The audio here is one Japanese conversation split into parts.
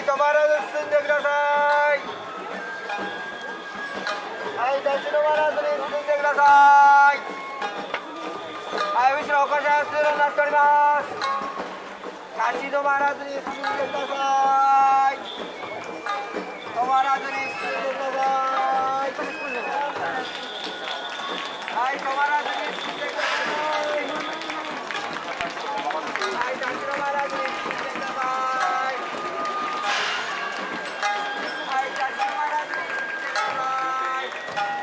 止まらず進んでください。はい、立ち止まらずに進んでください。はい、後ろおこしや通路になっております。立ち止まらずに進んでください。止まらずに進んでください。はい、止まらずに進んでください。はい、立ち止まらずに進んでください。はい、立ち止まらずに進んでください。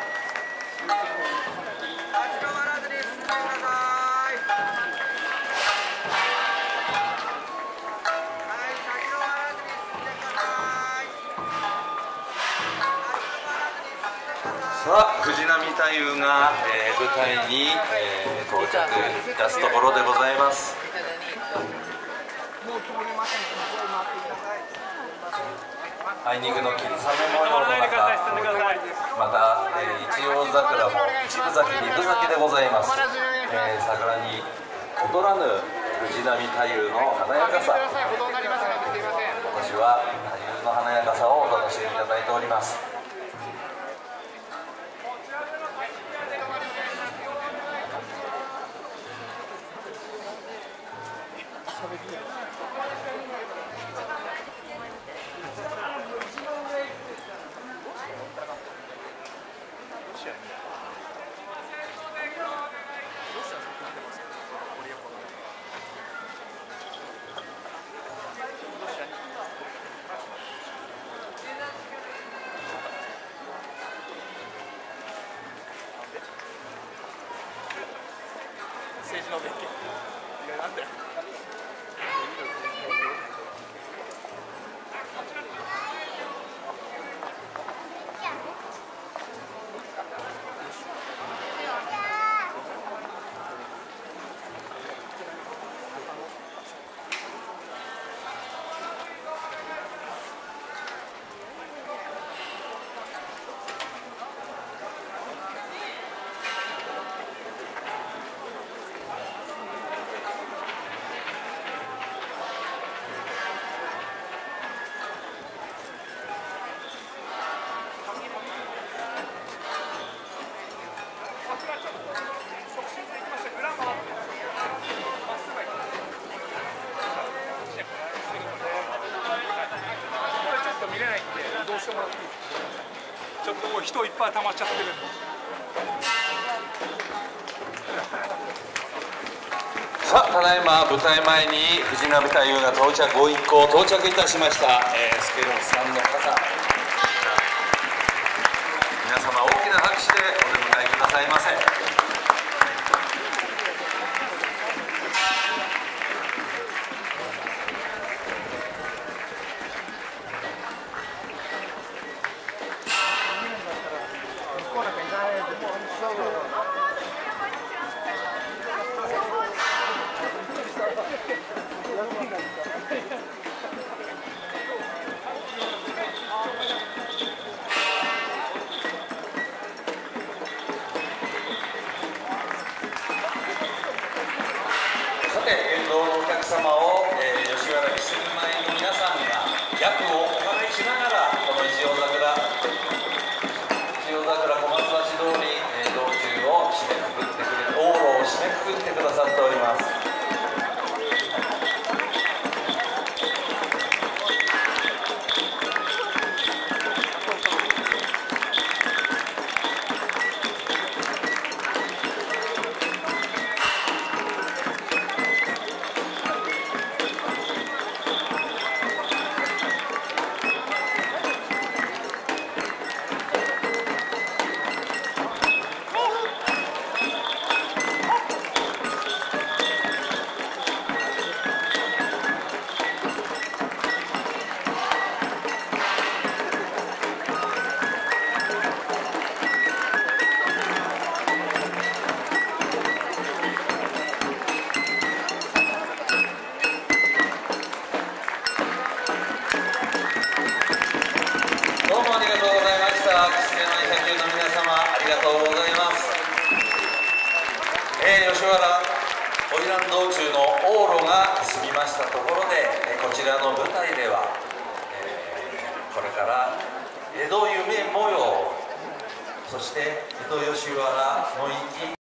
立ち止まらずに進んでください。はい、立ち止まらずに進んでください。 さあ、藤波太夫が、舞台に、到着いたすところでございます。あいにくの霧雨模様の中、また、一葉桜も一分咲き二分咲きでございます。桜に劣らぬ藤波太夫の華やかさ、今年は太夫の華やかさをお楽しみいただいております。 政治の勉強なんだよ。ちょっともう人いっぱい溜まっちゃってる。 さあ、ただいま舞台前に藤波太夫がご一行到着いたしました。スケロクさんの傘、皆様大きな拍手でお出迎えくださいませ。沿道のお客様を、吉原に住む前の皆さんが役をお祓いしながら、この一葉桜小松橋通り、道中を締めくくってくれ、往路を締めくくってくださっております。吉原花魁道中の往路が済みましたところで、こちらの舞台では、 そして江戸吉原の行き